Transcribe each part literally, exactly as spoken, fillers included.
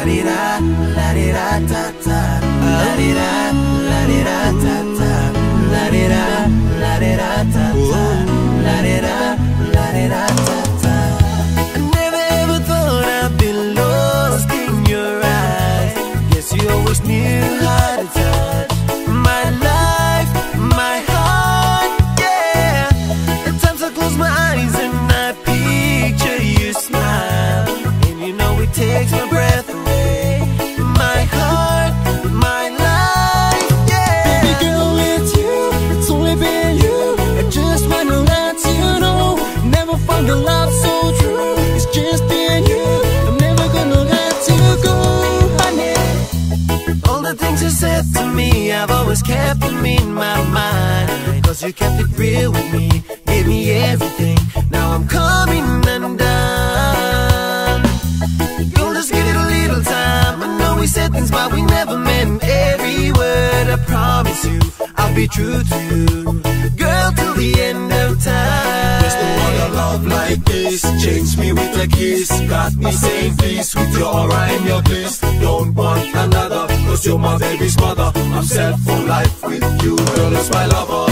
di da, la di da ta ta, la di da, la di da ta ta, la di da, la di da ta ta, la di da, la di da ta ta. I never ever thought I'd be lost in your eyes. Guess you always knew how to touch my life, my heart, yeah. At times I close my eyes and I picture you smile, and you know it takes my breath away. My heart, my life, yeah. Baby girl, it's you, it's only been you. I just wanna let you know, never found a love so true. It's just been you, I'm never gonna let you go, honey. All the things you said to me, I've always kept them in my mind, cause you kept it real with me, gave me everything. Now I'm coming undone. You'll just give it a little time. I know we said things but we never meant every word. I promise you, I'll be true to you, girl, till the end of time. There's no other love like this. Change me with a kiss, got me saying please. With your aura and your bliss, don't want another, cause you're my baby's mother. I'm set for life with you, girl, that's my lover.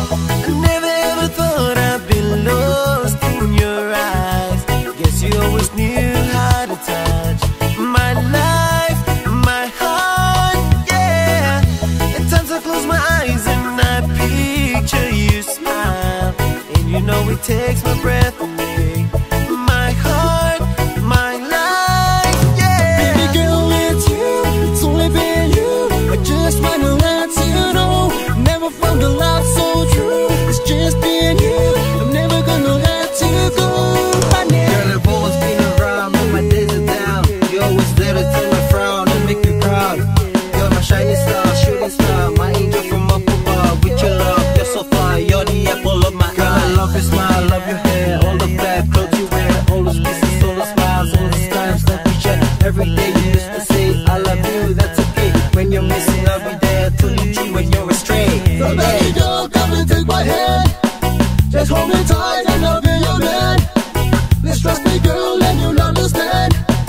I never ever thought I'd be lost in your eyes. Guess you always knew how to touch my life, my heart, yeah. At times I close my eyes and I picture you smile, and you know it takes my breath away. My heart, my life, yeah. Baby girl, it's you, it's only been you. I just wanna let you know, never found a love so true. It's just been you, I'm never gonna let you go, honey. Girl, I've always been around when my days are down. You're always there to turn my frown and make me proud. You're my shining star, shooting star, my angel from up above. With your love, you're so far, you're the apple of my eye. Girl, I love your smile, love your hair, all the bad clothes you wear, all those kisses, all those smiles, all those times that we share. Every day you used to say, I love you, that's okay. When you're missing, I'll be there to lead you when you're astray. So baby girl, come and take my hand, just hold me tight and I'll be your man. Please trust me girl and you'll understand.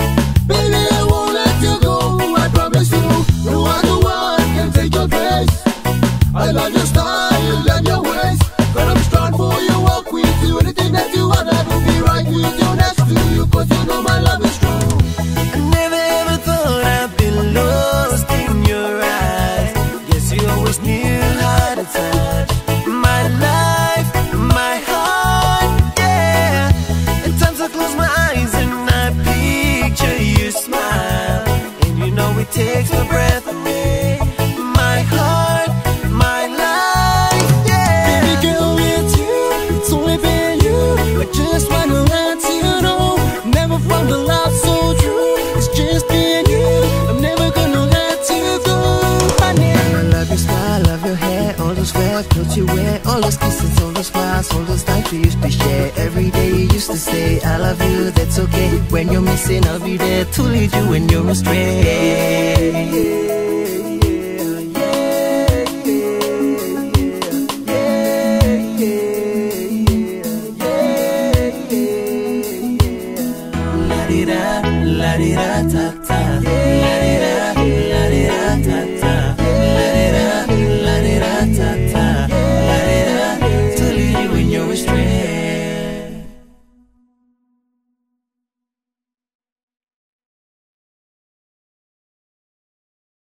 Baby, I won't let you go, I promise you. No other one can take your place. I love your style and your ways, but I'm strong for you, walk with you. Anything that you want, I will be right with you, next to you, cause you know my love is true. I never ever thought I'd be lost in your eyes. Guess you always knew how to touch my life, my heart, yeah. At times I close my eyes and I picture you smile, and you know it takes my breath away. My heart, my life, yeah. Baby girl, it's you, it's only been you. I just wanna let you know, never found a love so true. It's just been you, I'm never gonna let you go, honey. I love your smile, love your hair, all those red clothes you wear, all those kisses, all those smiles, all those times we used to share. Every day you used to say, I love you, that's okay. When you're missing, I'll be there to lead you when you're astray. La di da, la di da ta ta, la di da.